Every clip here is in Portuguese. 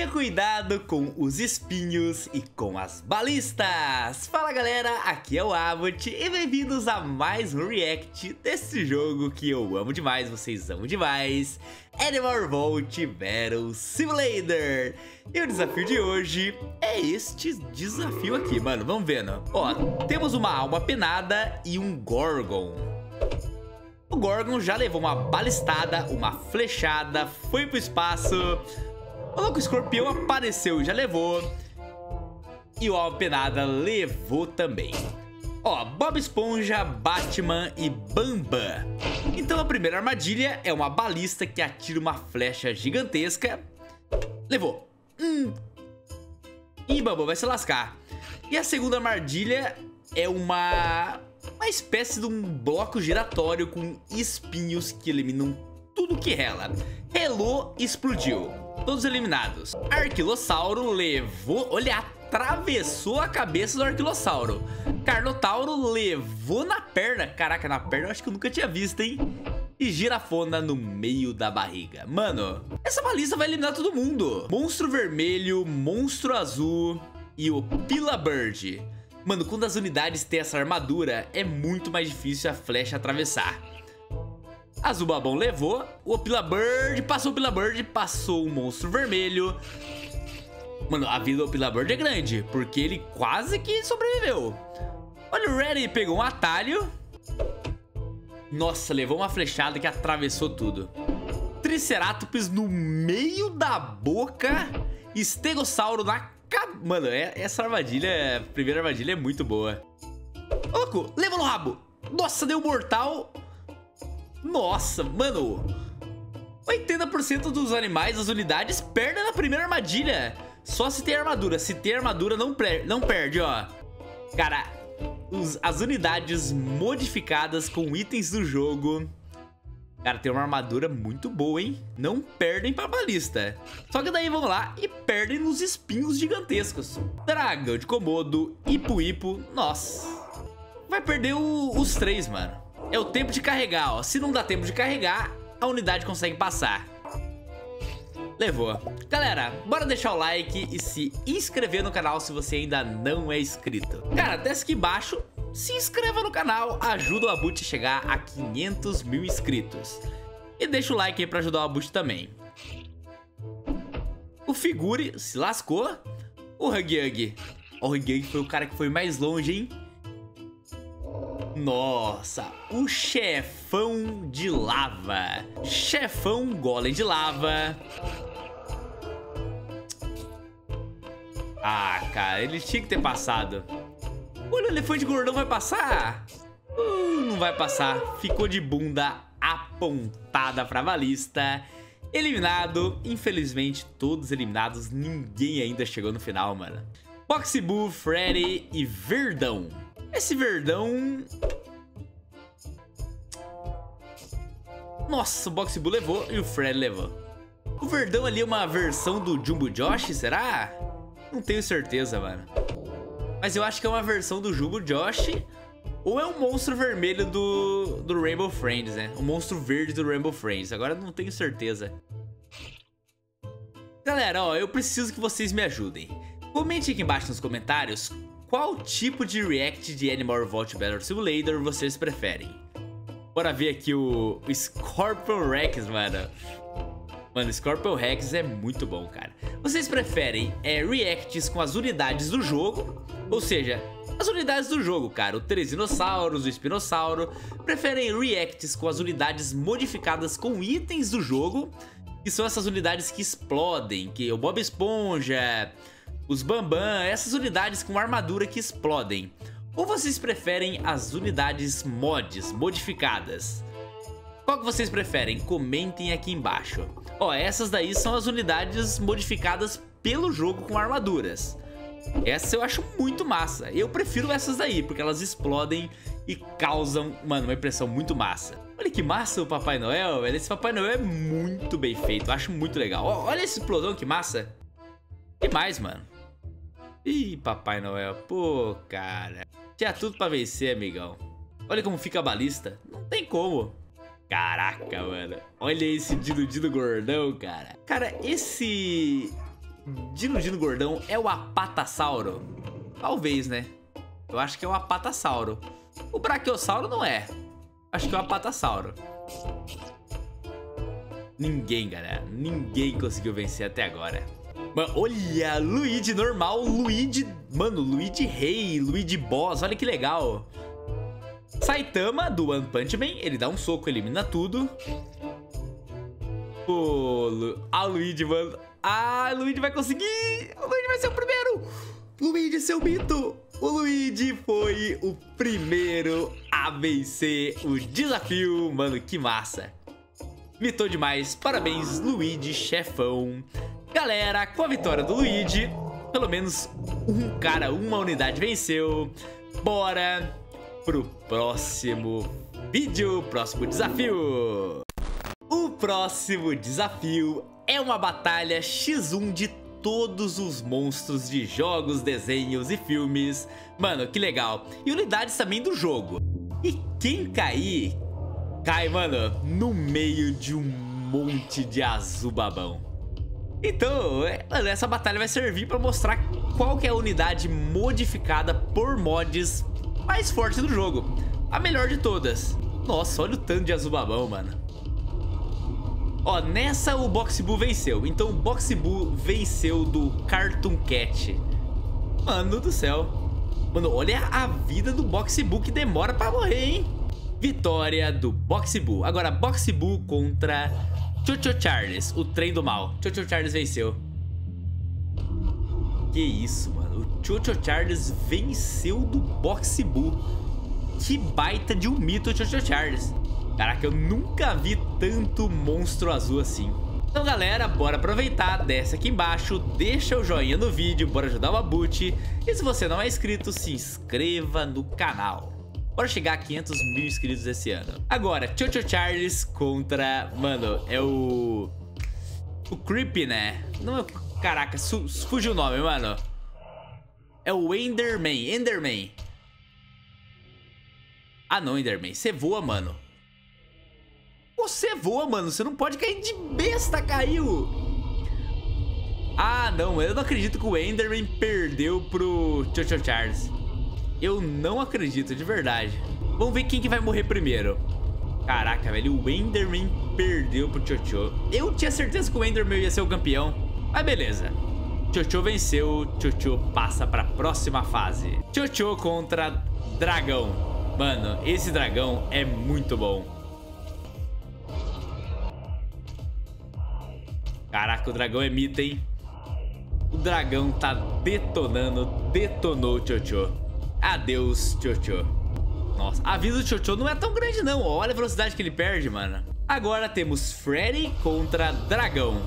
Tenha cuidado com os espinhos e com as balistas. Fala galera, aqui é o Abbott e bem-vindos a mais um react desse jogo que eu amo demais, vocês amam demais, Animal Vault Battle Simulator. E o desafio de hoje é este desafio aqui, mano, vamos vendo. Ó, temos uma alma penada e um Gorgon. O Gorgon já levou uma balistada, uma flechada, foi pro espaço. O louco escorpião apareceu e já levou. E o alma penada levou também. Ó, Bob Esponja, Batman e Bambam. Então a primeira armadilha é uma balista que atira uma flecha gigantesca. Levou. E Bambam vai se lascar. E a segunda armadilha é uma espécie de um bloco giratório com espinhos que eliminam tudo que rela. Relou, explodiu. Todos eliminados. Arquilossauro levou... Olha, atravessou a cabeça do Arquilossauro. Carnotauro levou na perna. Caraca, na perna eu acho que eu nunca tinha visto, hein? E Girafona no meio da barriga. Mano, essa balista vai eliminar todo mundo. Monstro vermelho, monstro azul e o Pilabird. Mano, quando as unidades têm essa armadura, é muito mais difícil a flecha atravessar. Azul Babão levou, o Pilabird passou o monstro vermelho. Mano, a vida do Pilabird é grande, porque ele quase que sobreviveu. Olha, o Reddy pegou um atalho. Nossa, levou uma flechada que atravessou tudo. Triceratops no meio da boca. Estegossauro na cabeça. Mano, essa armadilha, a primeira armadilha é muito boa. Ô, louco, levou no rabo. Nossa, deu mortal. Nossa, mano, 80% dos animais, das unidades, perdem na primeira armadilha. Só se tem armadura. Se tem armadura, não perde, ó. Cara, as unidades modificadas com itens do jogo, cara, tem uma armadura muito boa, hein? Não perdem pra balista. Só que daí vamos lá e perdem nos espinhos gigantescos. Dragão de Komodo, Ipu-Ipu, nossa. Vai perder os três, mano. É o tempo de carregar, ó. Se não dá tempo de carregar, a unidade consegue passar. Levou. Galera, bora deixar o like e se inscrever no canal se você ainda não é inscrito. Cara, desce aqui embaixo, se inscreva no canal, ajuda o Abbott a chegar a 500 mil inscritos. E deixa o like aí pra ajudar o Abbott também. O Figure se lascou. O Huggy Huggy. O Huggy Huggy foi o cara que foi mais longe, hein? Nossa, o chefão de lava. Chefão golem de lava. Ah, cara, ele tinha que ter passado. Olha, o elefante gordão vai passar? Não vai passar. Ficou de bunda apontada pra balista. Eliminado. Infelizmente, todos eliminados. Ninguém ainda chegou no final, mano. Boxy-Boo, Freddy e Verdão. Esse Verdão... Nossa, o Boxy-Boo levou e o Freddy levou. O Verdão ali é uma versão do Jumbo Josh, será? Não tenho certeza, mano. Mas eu acho que é uma versão do Jumbo Josh. Ou é um monstro vermelho do Rainbow Friends, né? O monstro verde do Rainbow Friends. Agora eu não tenho certeza. Galera, ó, eu preciso que vocês me ajudem. Comente aqui embaixo nos comentários qual tipo de react de Animal Vault Battle Simulator vocês preferem. Bora ver aqui o Scorpion Rex, mano. Mano, Scorpion Rex é muito bom, cara. Vocês preferem reacts com as unidades do jogo? Ou seja, as unidades do jogo, cara. O Teresinossauros, o Espinossauro. Preferem reacts com as unidades modificadas com itens do jogo, que são essas unidades que explodem, que é o Bob Esponja, os Bambam, essas unidades com armadura que explodem. Ou vocês preferem as unidades mods, modificadas? Qual que vocês preferem? Comentem aqui embaixo. Ó, essas daí são as unidades modificadas pelo jogo com armaduras. Essa eu acho muito massa. Eu prefiro essas daí, porque elas explodem e causam, mano, uma impressão muito massa. Olha que massa o Papai Noel, velho. Esse Papai Noel é muito bem feito, eu acho muito legal. Ó, olha esse explosão, que massa. Que mais, mano? Ih, Papai Noel, pô, cara. Tinha tudo pra vencer, amigão. Olha como fica a balista. Não tem como. Caraca, mano. Olha esse Dino gordão, cara. Cara, esse Dino Gordão é o Apatassauro? Talvez, né? Eu acho que é o Apatassauro. O Brachiosauro não é. Acho que é o Apatassauro. Ninguém, galera. Ninguém conseguiu vencer até agora. Mano, olha, Luigi normal, Luigi... Mano, Luigi Rei, Luigi Boss, olha que legal. Saitama, do One Punch Man, ele dá um soco, elimina tudo. Luigi, mano. Luigi vai conseguir. O Luigi vai ser o primeiro. Luigi, seu mito. O Luigi foi o primeiro a vencer o desafio. Mano, que massa. Mitou demais. Parabéns, Luigi, chefão. Galera, com a vitória do Luigi, pelo menos um cara, uma unidade venceu. Bora pro próximo vídeo, próximo desafio. O próximo desafio é uma batalha X1 de todos os monstros de jogos, desenhos e filmes. Mano, que legal. E unidades também do jogo. E quem cair, cai, mano, no meio de um monte de azul babão. Então, mano, essa batalha vai servir pra mostrar qual que é a unidade modificada por mods mais forte do jogo. A melhor de todas. Nossa, olha o tanto de azul babão, mano. Ó, nessa o Boxy-Boo venceu. Então o Boxy-Boo venceu do Cartoon Cat. Mano do céu. Mano, olha a vida do Boxy-Boo que demora pra morrer, hein? Vitória do Boxy-Boo. Agora, Boxy-Boo contra Cho-Cho Charles, o trem do mal. Cho-Cho Charles venceu. Que isso, mano. O Cho-Cho Charles venceu do Boxy-Boo. Que baita de um mito o Cho-Cho Charles. Caraca, eu nunca vi tanto monstro azul assim. Então, galera, bora aproveitar, desce aqui embaixo, deixa o joinha no vídeo, bora ajudar o Abut. E se você não é inscrito, se inscreva no canal. Bora chegar a 500 mil inscritos esse ano. Agora, Cho-Cho Charles contra... Mano, é o Creepy, né? Não é... Caraca, fugiu o nome, mano. É o Enderman. Ah, não, Enderman. Você voa, mano. Você voa, mano. Você não pode cair de besta, caiu. Ah, não. Eu não acredito que o Enderman perdeu pro Cho-Cho Charles. Eu não acredito, de verdade. Vamos ver quem que vai morrer primeiro. Caraca, velho. O Enderman perdeu pro Cho-Cho. Eu tinha certeza que o Enderman ia ser o campeão. Mas beleza. Cho-Cho venceu. Cho-Cho passa pra próxima fase. Cho-Cho contra Dragão. Mano, esse dragão é muito bom. Caraca, o dragão é mito, hein? O dragão tá detonando. Detonou o Cho-Cho. Adeus, Cho-Cho. Nossa, a vida do Cho-Cho não é tão grande não. Olha a velocidade que ele perde, mano. Agora temos Freddy contra Dragão.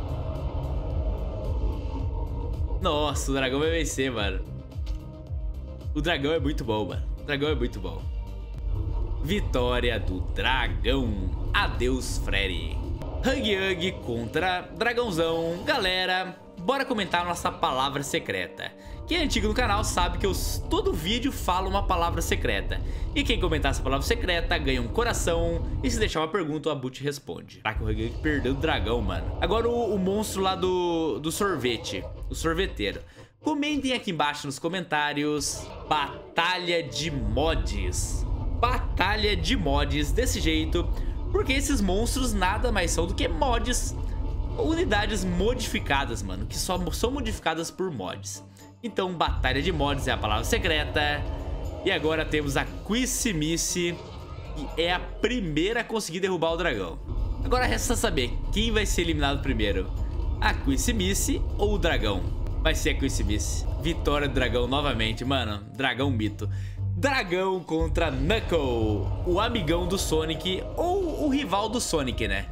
Nossa, o dragão vai vencer, mano. O dragão é muito bom, mano. O dragão é muito bom. Vitória do dragão. Adeus, Freddy. Hug contra Dragãozão. Galera, bora comentar a nossa palavra secreta. Quem é antigo no canal sabe que eu todo vídeo falo uma palavra secreta. E quem comentar essa palavra secreta ganha um coração. E se deixar uma pergunta, o Abut responde. Caraca, o Hug perdeu o dragão, mano. Agora o monstro lá do sorvete. O sorveteiro. Comentem aqui embaixo nos comentários. Batalha de mods. Batalha de mods desse jeito. Porque esses monstros nada mais são do que mods. Unidades modificadas, mano. Que só são modificadas por mods. Então, batalha de mods é a palavra secreta. E agora temos a Quissimice. E é a primeira a conseguir derrubar o dragão. Agora resta saber quem vai ser eliminado primeiro. A Quissimice ou o dragão? Vai ser a Quissimice. Vitória do dragão novamente, mano. Dragão mito. Dragão contra Knuckle, o amigão do Sonic ou o rival do Sonic, né?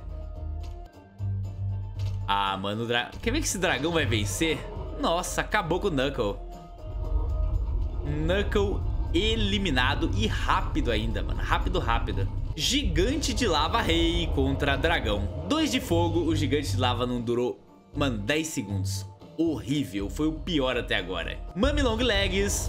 Ah, mano, quer ver que esse dragão vai vencer? Nossa, acabou com o Knuckle. Knuckle eliminado e rápido ainda, mano. Rápido. Gigante de lava rei contra dragão. 2 de fogo, o gigante de lava não durou, mano, 10 segundos. Horrível, foi o pior até agora. Mami Long Legs.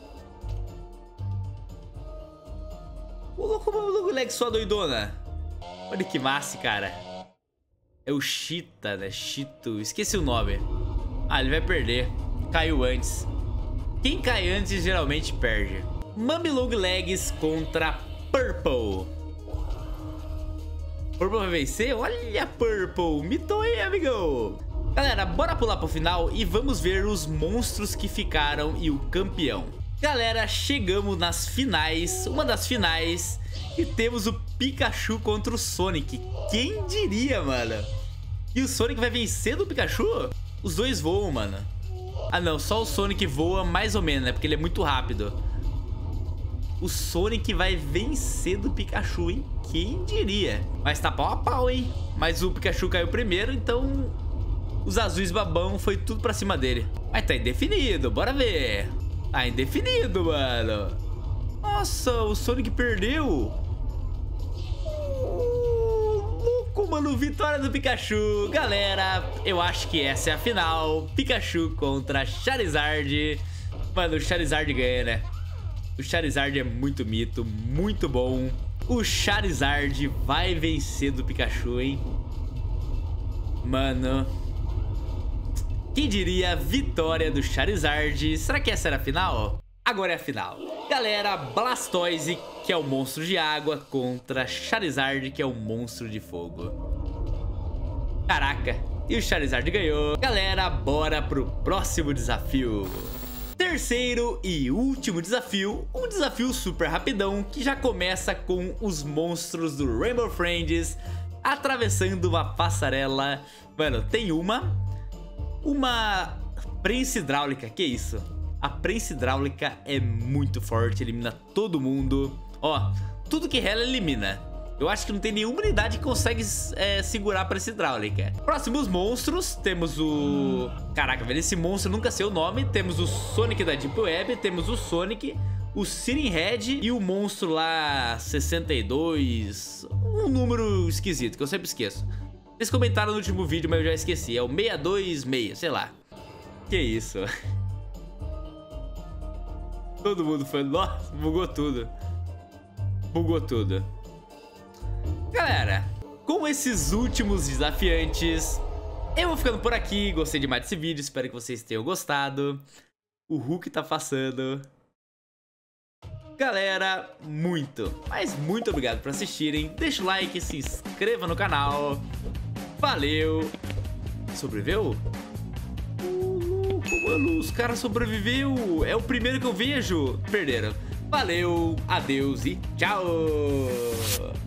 O louco Long Legs só doidona. Olha que massa, cara. É o Cheetah, né? Cheeto. Esqueci o nome. Ah, ele vai perder. Caiu antes. Quem cai antes geralmente perde. Mummy Long Legs contra Purple. Purple vai vencer? Olha, Purple. Mitou aí, amigão. Galera, bora pular pro final e vamos ver os monstros que ficaram e o campeão. Galera, chegamos nas finais, uma das finais, e temos o Pikachu contra o Sonic. Quem diria, mano? E o Sonic vai vencer do Pikachu? Os dois voam, mano. Ah, não, só o Sonic voa mais ou menos, né? Porque ele é muito rápido. O Sonic vai vencer do Pikachu, hein? Quem diria? Mas tá pau a pau, hein? Mas o Pikachu caiu primeiro, então os azuis babão foi tudo pra cima dele. Mas tá indefinido, bora ver. Tá indefinido, mano. Nossa, o Sonic perdeu. Louco, mano. Vitória do Pikachu. Galera, eu acho que essa é a final. Pikachu contra Charizard. Mano, o Charizard ganha, né? O Charizard é muito mito, muito bom. O Charizard vai vencer do Pikachu, hein? Mano, quem diria vitória do Charizard? Será que essa era a final? Agora é a final. Galera, Blastoise, que é o monstro de água, contra Charizard, que é o monstro de fogo. Caraca, e o Charizard ganhou. Galera, bora pro próximo desafio. Terceiro e último desafio, um desafio super rapidão que já começa com os monstros do Rainbow Friends atravessando uma passarela. Mano, tem uma prensa hidráulica, que isso? A prensa hidráulica é muito forte, elimina todo mundo. Ó, tudo que rela elimina. Eu acho que não tem nenhuma unidade que consegue segurar a prensa hidráulica. Próximos monstros, temos o... Caraca, velho, esse monstro nunca sei o nome. Temos o Sonic da Deep Web, temos o Sonic, o Siren Head e o monstro lá 62. Um número esquisito que eu sempre esqueço. Vocês comentaram no último vídeo, mas eu já esqueci. É o 626, sei lá. Que isso? Todo mundo foi... Nossa, bugou tudo. Bugou tudo. Galera, com esses últimos desafiantes, eu vou ficando por aqui. Gostei demais desse vídeo, espero que vocês tenham gostado. O Hulk tá passando. Galera, mas muito obrigado por assistirem. Deixa o like, se inscreva no canal. Valeu. Sobreviveu? Mano, os caras sobreviveu. É o primeiro que eu vejo. Perderam. Valeu, adeus e tchau.